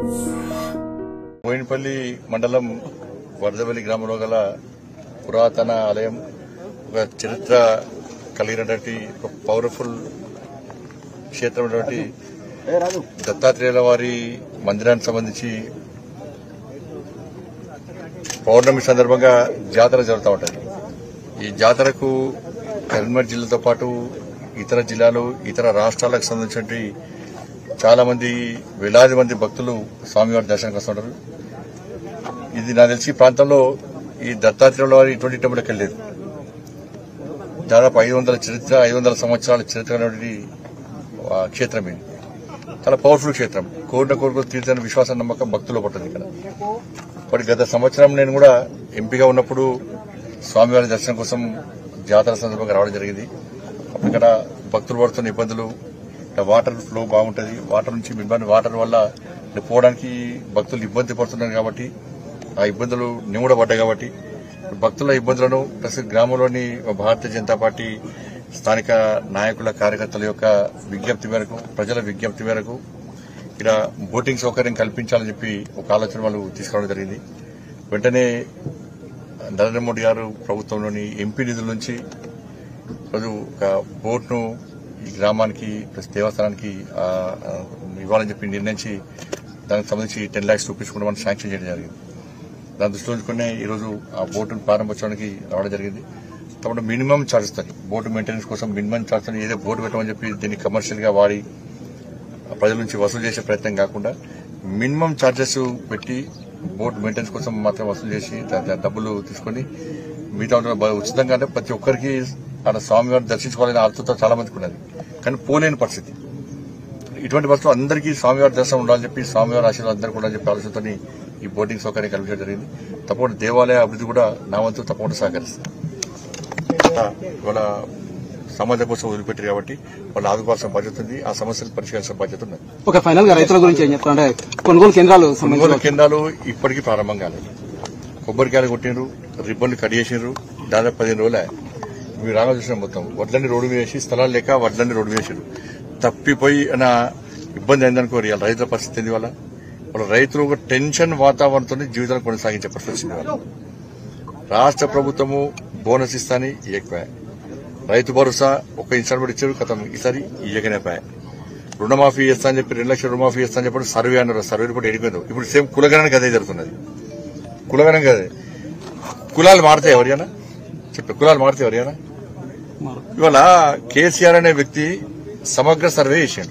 బోయినపల్లి మండలం వరదవెల్లి గ్రామంలో గల పురాతన ఆలయం ఒక చరిత్ర కలిగినటువంటి ఒక పవర్ఫుల్ క్షేత్రమైనటువంటి దత్తాత్రేయుల వారి మందిరానికి సంబంధించి పౌర్ణమి సందర్భంగా జాతర జరుగుతూ ఉంటుంది. ఈ జాతరకు కరీంనగర్ జిల్లాతో పాటు ఇతర జిల్లాలు ఇతర రాష్ట్రాలకు సంబంధించిన చాలా మంది వేలాది మంది భక్తులు స్వామివారి దర్శనానికి వస్తుంటారు. ఇది నాకు తెలిసి ఈ ప్రాంతంలో ఈ దత్తాత్రేయుల వారి ఇటువంటి టెంపుల్కి వెళ్ళలేదు. దాదాపు 500 సంవత్సరాల చరిత్ర క్షేత్రం ఇది. చాలా పవర్ఫుల్ క్షేత్రం. కోరిన కోరికలు తీర్చని విశ్వాసం నమ్మకం భక్తులు పడుతుంది ఇక్కడ. మరి గత సంవత్సరం నేను కూడా ఎంపీగా ఉన్నప్పుడు స్వామివారి దర్శనం కోసం జాతర సందర్భంగా రావడం జరిగింది. ఇక్కడ భక్తులు పడుతున్న ఇబ్బందులు, వాటర్ ఫ్లో బాగుంటుంది, వాటర్ నుంచి వాటర్ వల్ల పోవడానికి భక్తులు ఇబ్బంది పడుతున్నారు కాబట్టి ఆ ఇబ్బందులు నిమూడబడ్డాయి. కాబట్టి భక్తుల ఇబ్బందులను ప్లస్ గ్రామంలోని భారతీయ జనతా పార్టీ స్థానిక నాయకుల కార్యకర్తల యొక్క విజ్ఞప్తి మేరకు, ప్రజల విజ్ఞప్తి మేరకు ఇక్కడ బోటింగ్ సౌకర్యం కల్పించాలని చెప్పి ఒక ఆలోచన వాళ్ళు తీసుకోవడం జరిగింది. వెంటనే నరేంద్ర మోడీ గారు ప్రభుత్వంలోని ఎంపీ నిధుల నుంచి రోజు ఒక బోట్ను ఈ గ్రామానికి ప్లస్ దేవస్థానానికి ఇవ్వాలని చెప్పి నిర్ణయించి దానికి సంబంధించి 10 lakhs రూపీస్ కూడా మనం శాంక్షన్ చేయడం జరిగింది. దాని దృష్టిలో ఉంచుకునే ఈరోజు ఆ బోటును ప్రారంభించడానికి రావడం జరిగింది. తప్పకుండా మినిమం ఛార్జెస్ తోని బోటు మెయింటెనెన్స్ కోసం మినిమం ఛార్జ్ తోని ఏదో బోటు పెట్టమని చెప్పి దీన్ని కమర్షియల్ గా వాడి ప్రజల నుంచి వసూలు చేసే ప్రయత్నం కాకుండా మినిమం ఛార్జెస్ పెట్టి బోట్ మెయింటెనెన్స్ కోసం మాత్రం వసూలు చేసి డబ్బులు తీసుకుని మిగతా ఉచితంగా అంటే ప్రతి ఒక్కరికి ఆడ స్వామివారిని దర్శించుకోవాలని ఆలోచన చాలా మందికి ఉన్నది. కానీ పోలేని పరిస్థితి. ఇటువంటి పరిస్థితులు అందరికీ స్వామివారి దర్శనం ఉండాలని చెప్పి స్వామివారి ఆశీర్వాదం అందరికీ ఉండాలని చెప్పి ఆలోచనతో ఈ బోటింగ్ సౌకర్యం కల్పించడం జరిగింది. తప్పకుండా దేవాలయ అభివృద్ధి కూడా నా వంతు తప్పకుండా సహకరిస్తుంది. ఇవాళ సమాజం కోసం వదిలిపెట్టారు కాబట్టి వాళ్ళు ఆదుకోవాల్సిన బాధ్యత ఉంది. ఆ సమస్యలు పరిష్కరించిన బాధ్యత ఉన్నది. ఒక ఫైనల్ గా రైతుల గురించి ఏం చెప్తారంటే కొనుగోలు కేంద్రాలు ఇప్పటికీ ప్రారంభం కాలేదు. కొబ్బరికాయలు కొట్టినారు, రిబ్బన్లు కట్ చేసినారు. దాదాపు 15 రోజులే. మీరు రాగా చూసిన మొత్తం వడ్లన్నీ రోడ్డు మీద వేసి స్థలాలు లేక వడ్లన్నీ రోడ్డు వేసారు. తప్పిపోయి అన్న ఇబ్బంది అయిందనుకో రైతుల పరిస్థితి ఏంది. వాళ్ళ రైతులు ఒక టెన్షన్ వాతావరణంతో జీవితాన్ని కొనసాగించే పరిస్థితి వచ్చింది. వాళ్ళు రాష్ట్ర ప్రభుత్వము బోనస్ ఇస్తాని ఇవ్వకపోయా, రైతు భరోసా ఒక ఇన్స్టాల్మెంట్ ఇచ్చారు, కథం ఈసారి ఇవ్వకనేపాయ. రుణమాఫీ చేస్తా అని చెప్పి 2 లక్షల రుణమాఫీ చేస్తా అని చెప్పి సర్వే అన్నారు. సర్వే రిపోర్ట్ ఎడిపోయింది. ఇప్పుడు సేమ్ కులగణానికి అదే జరుగుతున్నది. కులగణం కదే. కులాలు మారుతాయి ఎవరైనా చెప్పే, కులాలు మారుతాయి ఎవరైనా. ఇవాళ కేసీఆర్ అనే వ్యక్తి సమగ్ర సర్వే చేశాడు.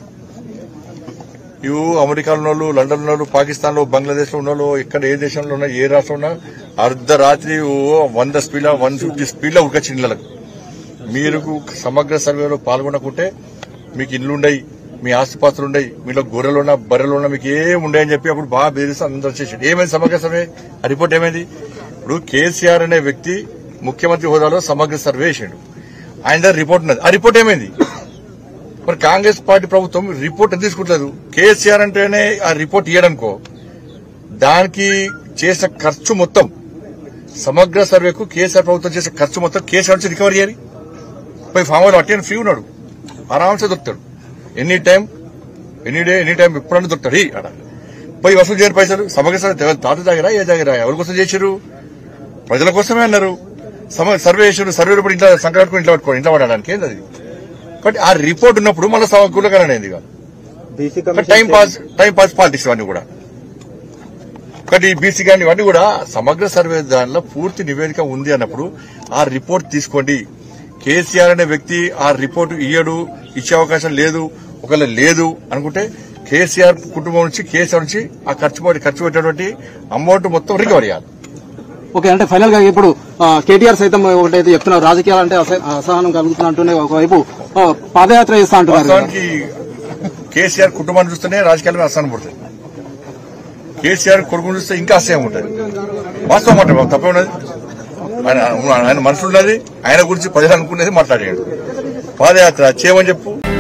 ఇవి అమెరికాలో ఉన్నోళ్ళు, లండన్ ఉన్నోళ్ళు, పాకిస్తాన్ లో, బంగ్లాదేశ్ లో ఉన్నోళ్ళు, ఇక్కడ ఏ దేశంలో ఉన్నా, ఏ రాష్ట్రంలో ఉన్నా అర్ధరాత్రి 100 స్పీడ్ 150 స్పీడ్ లో ఉడకొచ్చి ఇళ్లకు. మీరు సమగ్ర సర్వేలో పాల్గొనకుంటే మీకు ఇల్లుండయి, మీ ఆస్తిపాస్తులు ఉండయి, మీలో గొర్రెలున్నా బర్రెలున్నా మీకు ఏం ఉండయని చెప్పి అప్పుడు బాగా బెదిరిస్తే అందరూ వచ్చేసాడు. ఏమైంది సమగ్ర సర్వే? ఆ రిపోర్ట్ ఏమైంది? ఇప్పుడు కేసీఆర్ అనే వ్యక్తి ముఖ్యమంత్రి హోదాలో సమగ్ర సర్వే చేసాడు. ఆయన దగ్గర రిపోర్ట్ ఉన్నది. ఆ రిపోర్ట్ ఏమైంది? మరి కాంగ్రెస్ పార్టీ ప్రభుత్వం రిపోర్ట్ ఎందుకు తీసుకుంటలేదు? కేసీఆర్ అంటేనే ఆ రిపోర్ట్ ఇయ్యడనుకో, దానికి చేసిన ఖర్చు మొత్తం సమగ్ర సర్వేకు కేసీఆర్ ప్రభుత్వం చేసే ఖర్చు మొత్తం కేసీఆర్ నుంచి రికవరీ చేయాలి. పోయి ఫామ్ హౌస్ అట్టేని ఫ్రీ ఉన్నాడు, ఆరాంసే దొరుకుతాడు. ఎనీ టైం ఎప్పుడన్నా దొరుకుతాడు. అక్కడ పోయి వసూలు చేయని పైసలు సమగ్ర సర్వే తాత దగ్గర ఏ దగ్గర ఎవరి కోసం చేశారు? ప్రజల కోసమే అన్నారు. సర్వే చేశారు. సర్వే రిపోర్ట్ ఇంట్లో సంక్రాంతి ఇంట్లో పట్టుకోండి, ఇంట్లో పడడానికి ఏంది అది. కాబట్టి ఆ రిపోర్ట్ ఉన్నప్పుడు మళ్ళీ కులకరణది కాదు. టైం పాస్ పాలిటిక్స్ అన్ని కూడా. కాబట్టి బీసీ కానీ ఇవన్నీ కూడా సమగ్ర సర్వే దానిలో పూర్తి నివేదిక ఉంది అన్నప్పుడు ఆ రిపోర్ట్ తీసుకోండి. కేసీఆర్ అనే వ్యక్తి ఆ రిపోర్టు ఇచ్చే అవకాశం లేదు. ఒకవేళ లేదు అనుకుంటే కేసీఆర్ కుటుంబం నుంచి, కేసీఆర్ నుంచి ఆ ఖర్చు పెట్టినటువంటి అమౌంట్ మొత్తం రికవర్ చేయాలి. ఓకే, అంటే ఫైనల్ గా ఇప్పుడు కేటీఆర్ సైతం ఒకటైతే చెప్తున్నారు, రాజకీయాలు అంటే అసహనం కలుగుతున్నట్టు ఒకవైపు పాదయాత్ర చేస్తా అంటున్నారు. కేసీఆర్ కుటుంబాన్ని చూస్తేనే రాజకీయాలు అసహనం పడుతుంది. కేసీఆర్ కొడుకుని చూస్తే ఇంకా అసహ్యం ఉంటుంది. వాస్తవం మాట తప్పే ఉన్నది. ఆయన మనసున్నది, ఆయన గురించి ప్రజలు అనుకునేది మాట్లాడాడు. పాదయాత్ర చేయమని చెప్పు.